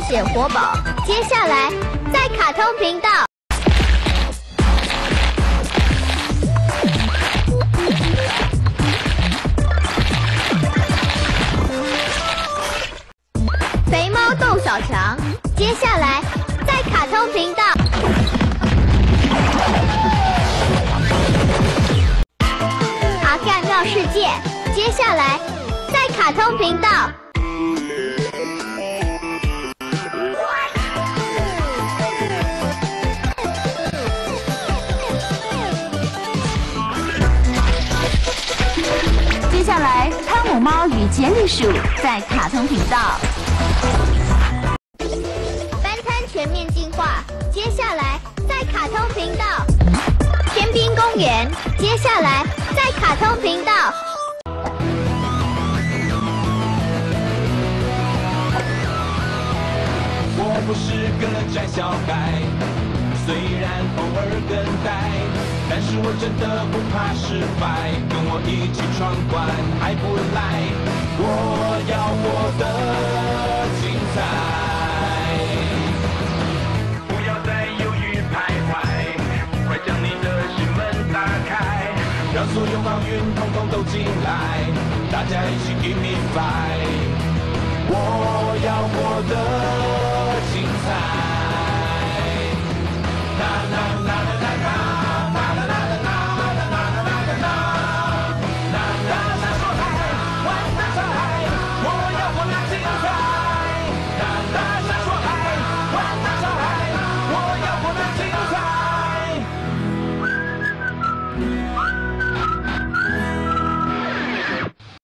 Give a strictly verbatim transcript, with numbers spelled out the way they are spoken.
血活宝。接下来在卡通频道。 肥猫斗小强，接下来在卡通频道。阿干妙世界，接下来在卡通频道。 接下来，汤姆猫与杰利鼠在卡通频道。 班摊全面进化，接下来在卡通频道。天滨公园，接下来在卡通频道。 我不是个宅小孩，虽然偶尔更呆，但是我真的不怕失败。跟我一起闯关还不赖，我要活得精彩。 将你的心门打开，让所有奥运统统都进来，大家一起 give me five， 我要活得精彩。啦啦啦啦啦啦啦啦啦啦啦啦啦啦啦啦啦说海，玩大海，我要活得精彩。